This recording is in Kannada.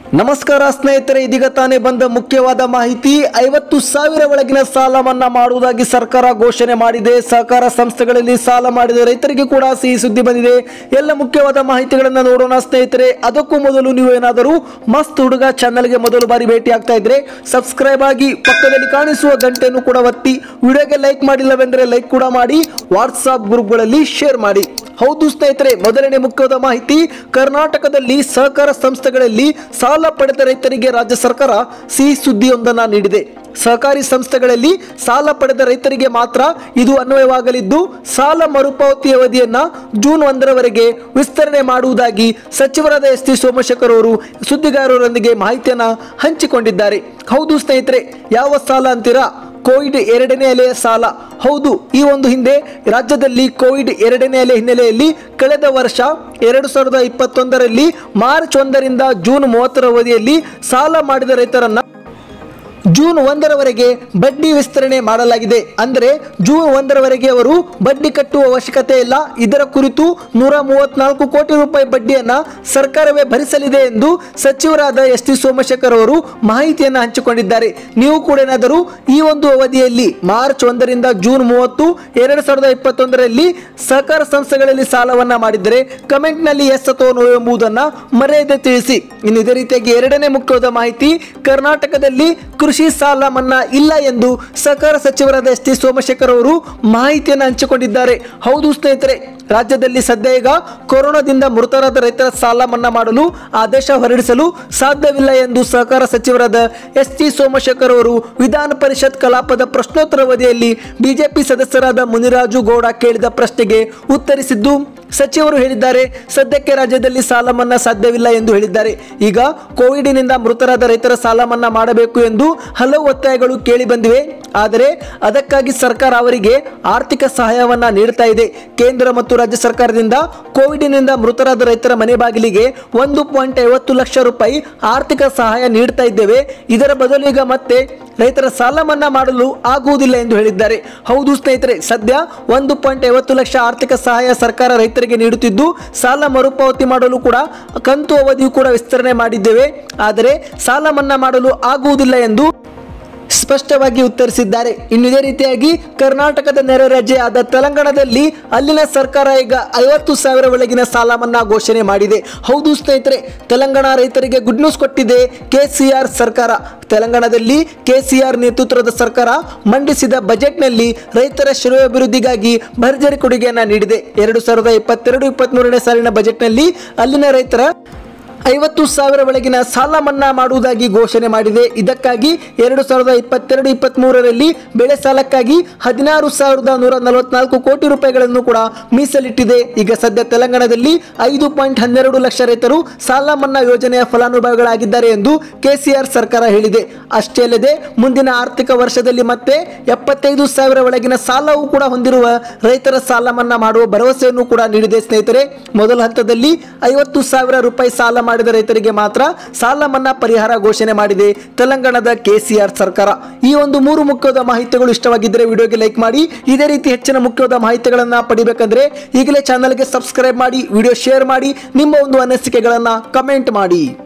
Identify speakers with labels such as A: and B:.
A: ನಮಸ್ಕಾರ ಸ್ನೇಹಿತರೆ, ಇದೀಗ ತಾನೇ ಬಂದ ಮುಖ್ಯವಾದ ಮಾಹಿತಿ. 50,000 ಒಳಗಿನ ಸಾಲ ಮನ್ನಾ ಮಾಡುವುದಾಗಿ ಸರ್ಕಾರ ಘೋಷಣೆ ಮಾಡಿದೆ. ಸಹಕಾರ ಸಂಸ್ಥೆಗಳಲ್ಲಿ ಸಾಲ ಮಾಡಿದ ರೈತರಿಗೆ ಕೂಡ ಸಿಹಿ ಸುದ್ದಿ ಬಂದಿದೆ. ಎಲ್ಲ ಮುಖ್ಯವಾದ ಮಾಹಿತಿಗಳನ್ನು ನೋಡೋಣ ಸ್ನೇಹಿತರೆ. ಅದಕ್ಕೂ ಮೊದಲು ನೀವು ಏನಾದರೂ ಮಸ್ತ್ ಹುಡುಗ ಚಾನಲ್ಗೆ ಮೊದಲು ಬಾರಿ ಭೇಟಿ ಆಗ್ತಾ ಇದ್ರೆ ಸಬ್ಸ್ಕ್ರೈಬ್ ಆಗಿ, ಪಕ್ಕದಲ್ಲಿ ಕಾಣಿಸುವ ಗಂಟೆಯನ್ನು ಕೂಡ ಒತ್ತಿ, ವಿಡಿಯೋಗೆ ಲೈಕ್ ಮಾಡಿಲ್ಲವೆಂದರೆ ಲೈಕ್ ಕೂಡ ಮಾಡಿ, ವಾಟ್ಸಾಪ್ ಗ್ರೂಪ್ಗಳಲ್ಲಿ ಶೇರ್ ಮಾಡಿ. ಹೌದು ಸ್ನೇಹಿತರೆ, ಮೊದಲನೇ ಮುಖ್ಯವಾದ ಮಾಹಿತಿ. ಕರ್ನಾಟಕದಲ್ಲಿ ಸಹಕಾರ ಸಂಸ್ಥೆಗಳಲ್ಲಿ ಸಾಲ ಪಡೆದ ರೈತರಿಗೆ ರಾಜ್ಯ ಸರ್ಕಾರ ಸಿಹಿ ಸುದ್ದಿಯೊಂದನ್ನು ನೀಡಿದೆ. ಸಹಕಾರಿ ಸಂಸ್ಥೆಗಳಲ್ಲಿ ಸಾಲ ಪಡೆದ ರೈತರಿಗೆ ಮಾತ್ರ ಇದು ಅನ್ವಯವಾಗಲಿದ್ದು, ಸಾಲ ಮರುಪಾವತಿ ಅವಧಿಯನ್ನ ಜೂನ್ 1ರವರೆಗೆ ವಿಸ್ತರಣೆ ಮಾಡುವುದಾಗಿ ಸಚಿವರಾದ ಎಸ್ ಟಿ ಸೋಮಶೇಖರ್ ಅವರು ಸುದ್ದಿಗಾರರೊಂದಿಗೆ ಮಾಹಿತಿಯನ್ನ ಹಂಚಿಕೊಂಡಿದ್ದಾರೆ. ಹೌದು ಸ್ನೇಹಿತರೆ, ಯಾವ ಸಾಲ ಅಂತೀರಾ? ಕೋವಿಡ್ 2ನೇ ಅಲೆಯ ಸಾಲ. ಹೌದು, ಈ ಒಂದು ಹಿಂದೆ ರಾಜ್ಯದಲ್ಲಿ ಕೋವಿಡ್ 2ನೇ ಅಲೆ ಹಿನ್ನೆಲೆಯಲ್ಲಿ ಕಳೆದ ವರ್ಷ 2021ರಲ್ಲಿ ಮಾರ್ಚ್ 1ರಿಂದ ಜೂನ್ 30ರ ಅವಧಿಯಲ್ಲಿ ಸಾಲ ಮಾಡಿದ ರೈತರನ್ನ ಜೂನ್ 1ರವರೆಗೆ ಬಡ್ಡಿ ವಿಸ್ತರಣೆ ಮಾಡಲಾಗಿದೆ. ಅಂದರೆ ಜೂನ್ 1ರವರೆಗೆ ಅವರು ಬಡ್ಡಿ ಕಟ್ಟುವ ಅವಶ್ಯಕತೆ ಇಲ್ಲ. ಇದರ ಕುರಿತು 134 ಕೋಟಿ ರೂಪಾಯಿ ಬಡ್ಡಿಯನ್ನ ಸರ್ಕಾರವೇ ಭರಿಸಲಿದೆ ಎಂದು ಸಚಿವರಾದ ಎಸ್ ಟಿ ಸೋಮಶೇಖರ್ ಅವರು ಮಾಹಿತಿಯನ್ನು ಹಂಚಿಕೊಂಡಿದ್ದಾರೆ. ನೀವು ಕೂಡ ಏನಾದರೂ ಈ ಒಂದು ಅವಧಿಯಲ್ಲಿ ಮಾರ್ಚ್ 1ರಿಂದ ಜೂನ್ 30, 2021ರಲ್ಲಿ ಸಹಕಾರ ಸಂಸ್ಥೆಗಳಲ್ಲಿ ಸಾಲವನ್ನ ಮಾಡಿದರೆ ಕಮೆಂಟ್ನಲ್ಲಿ ಎಸ್ ಅಥವಾ ನೋ ಎಂಬುದನ್ನು ಮರೆಯದೆ ತಿಳಿಸಿ. ಇನ್ನು ಇದೇ ರೀತಿಯಾಗಿ ಎರಡನೇ ಮುಖ್ಯವಾದ ಮಾಹಿತಿ. ಕರ್ನಾಟಕದಲ್ಲಿ ಕೃಷಿ ಸಾಲ ಮನ್ನಾ ಇಲ್ಲ ಎಂದು ಸಹಕಾರ ಸಚಿವರಾದ ಎಸ್ ಟಿ ಸೋಮಶೇಖರ್ ಅವರು ಮಾಹಿತಿಯನ್ನು ಹಂಚಿಕೊಂಡಿದ್ದಾರೆ. ಹೌದು ಸ್ನೇಹಿತರೆ, ರಾಜ್ಯದಲ್ಲಿ ಸದ್ಯ ಈಗ ಕೊರೋನಾದಿಂದ ಮೃತರಾದ ರೈತರ ಸಾಲ ಮನ್ನಾ ಮಾಡಲು ಆದೇಶ ಹೊರಡಿಸಲು ಸಾಧ್ಯವಿಲ್ಲ ಎಂದು ಸಹಕಾರ ಸಚಿವರಾದ ಎಸ್ ಟಿ ಸೋಮಶೇಖರ್ ಅವರು ವಿಧಾನ ಪರಿಷತ್ ಕಲಾಪದ ಪ್ರಶ್ನೋತ್ತರ ಅವಧಿಯಲ್ಲಿ ಬಿಜೆಪಿ ಸದಸ್ಯರಾದ ಮುನಿರಾಜು ಗೌಡ ಕೇಳಿದ ಪ್ರಶ್ನೆಗೆ ಉತ್ತರಿಸಿದ್ದು ಸಚಿವರು ಹೇಳಿದ್ದಾರೆ, ಸದ್ಯಕ್ಕೆ ರಾಜ್ಯದಲ್ಲಿ ಸಾಲ ಮನ್ನಾ ಸಾಧ್ಯವಿಲ್ಲ ಎಂದು ಹೇಳಿದ್ದಾರೆ. ಈಗ ಕೋವಿಡ್ನಿಂದ ಮೃತರಾದ ರೈತರ ಸಾಲ ಮನ್ನಾ ಮಾಡಬೇಕು ಎಂದು ಹಲವು ಒತ್ತಾಯಗಳು ಕೇಳಿ ಬಂದಿವೆ. ಆದರೆ ಅದಕ್ಕಾಗಿ ಸರ್ಕಾರ ಅವರಿಗೆ ಆರ್ಥಿಕ ಸಹಾಯವನ್ನ ನೀಡುತ್ತಾ ಇದೆ. ಕೇಂದ್ರ ಮತ್ತು ರಾಜ್ಯ ಸರ್ಕಾರದಿಂದ ಕೋವಿಡ್ನಿಂದ ಮೃತರಾದ ರೈತರ ಮನೆ ಬಾಗಿಲಿಗೆ 1.50 ಲಕ್ಷ ರೂಪಾಯಿ ಆರ್ಥಿಕ ಸಹಾಯ ನೀಡುತ್ತಾ ಇದ್ದೇವೆ. ಇದರ ಬದಲು ಈಗ ಮತ್ತೆ ರೈತರ ಸಾಲ ಮನ್ನಾ ಮಾಡಲು ಆಗುವುದಿಲ್ಲ ಎಂದು ಹೇಳಿದ್ದಾರೆ. ಹೌದು ಸ್ನೇಹಿತರೆ, ಸದ್ಯ 1.50 ಲಕ್ಷ ಆರ್ಥಿಕ ಸಹಾಯ ಸರ್ಕಾರ ರೈತರಿಗೆ ನೀಡುತ್ತಿದ್ದು, ಸಾಲ ಮರುಪಾವತಿ ಮಾಡಲು ಕೂಡ ಕಂತು ಅವಧಿಯು ಕೂಡ ವಿಸ್ತರಣೆ ಮಾಡಿದ್ದೇವೆ. ಆದರೆ ಸಾಲ ಮನ್ನಾ ಮಾಡಲು ಆಗುವುದಿಲ್ಲ ಎಂದು ಸ್ಪಷ್ಟವಾಗಿ ಉತ್ತರಿಸಿದ್ದಾರೆ. ಇನ್ನು ಇದೇ ರೀತಿಯಾಗಿ ಕರ್ನಾಟಕದ ನೆರೆ ರಾಜ್ಯ ಆದ ತೆಲಂಗಾಣದಲ್ಲಿ ಅಲ್ಲಿನ ಸರ್ಕಾರ ಈಗ 50,000 ಒಳಗಿನ ಸಾಲ ಮನ್ನಾ ಘೋಷಣೆ ಮಾಡಿದೆ. ಹೌದು ಸ್ನೇಹಿತರೆ, ತೆಲಂಗಾಣ ರೈತರಿಗೆ ಗುಡ್ ನ್ಯೂಸ್ ಕೊಟ್ಟಿದೆ ಕೆಸಿಆರ್ ಸರ್ಕಾರ. ತೆಲಂಗಾಣದಲ್ಲಿ ಕೆಸಿಆರ್ ನೇತೃತ್ವದ ಸರ್ಕಾರ ಮಂಡಿಸಿದ ಬಜೆಟ್ನಲ್ಲಿ ರೈತರ ಶ್ರೇಯೋಭಿವೃದ್ಧಿಗಾಗಿ ಭರ್ಜರಿ ಕೊಡುಗೆಯನ್ನ ನೀಡಿದೆ. 2022-23ನೇ ಸಾಲಿನ ಬಜೆಟ್ನಲ್ಲಿ ಅಲ್ಲಿನ ರೈತರ 50,000 ಒಳಗಿನ ಸಾಲ ಮನ್ನಾ ಮಾಡುವುದಾಗಿ ಘೋಷಣೆ ಮಾಡಿದೆ. ಇದಕ್ಕಾಗಿ 2022-23ರಲ್ಲಿ ಬೆಳೆ ಸಾಲಕ್ಕಾಗಿ 16,144 ಕೋಟಿ ರೂಪಾಯಿಗಳನ್ನು ಕೂಡ ಮೀಸಲಿಟ್ಟಿದೆ. ಈಗ ಸದ್ಯ ತೆಲಂಗಾಣದಲ್ಲಿ 5.12 ಲಕ್ಷ ರೈತರು ಸಾಲ ಮನ್ನಾ ಯೋಜನೆಯ ಫಲಾನುಭವಿಗಳಾಗಿದ್ದಾರೆ ಎಂದು ಕೆಸಿಆರ್ ಸರ್ಕಾರ ಹೇಳಿದೆ. ಅಷ್ಟೇ ಅಲ್ಲದೆ ಮುಂದಿನ ಆರ್ಥಿಕ ವರ್ಷದಲ್ಲಿ ಮತ್ತೆ 75,000 ಒಳಗಿನ ಸಾಲವೂ ಕೂಡ ಹೊಂದಿರುವ ರೈತರ ಸಾಲ ಮನ್ನಾ ಮಾಡುವ ಭರವಸೆಯನ್ನು ಕೂಡ ನೀಡಿದೆ. ಸ್ನೇಹಿತರೆ, ಮೊದಲ ಹಂತದಲ್ಲಿ 50,000 ರೂಪಾಯಿ ಸಾಲ ಮಾಡಿದ ರೈತರಿಗೆ ಮಾತ್ರ ಸಾಲ ಮನ್ನಾ ಪರಿಹಾರ ಘೋಷಣೆ ಮಾಡಿದೆ ತೆಲಂಗಾಣದ ಕೆಸಿಆರ್ ಸರ್ಕಾರ. ಈ ಒಂದು 3 ಮುಖ್ಯವಾದ ಮಾಹಿತಿಗಳು ಇಷ್ಟವಾಗಿದ್ದರೆ ವಿಡಿಯೋಗೆ ಲೈಕ್ ಮಾಡಿ. ಇದೇ ರೀತಿ ಹೆಚ್ಚಿನ ಮುಖ್ಯವಾದ ಮಾಹಿತಿಗಳನ್ನು ಪಡಿಬೇಕಂದ್ರೆ ಈಗಲೇ ಚಾನಲ್ಗೆ ಸಬ್ಸ್ಕ್ರೈಬ್ ಮಾಡಿ, ವಿಡಿಯೋ ಶೇರ್ ಮಾಡಿ, ನಿಮ್ಮ ಒಂದು ಅನಿಸಿಕೆಗಳನ್ನು ಕಮೆಂಟ್ ಮಾಡಿ.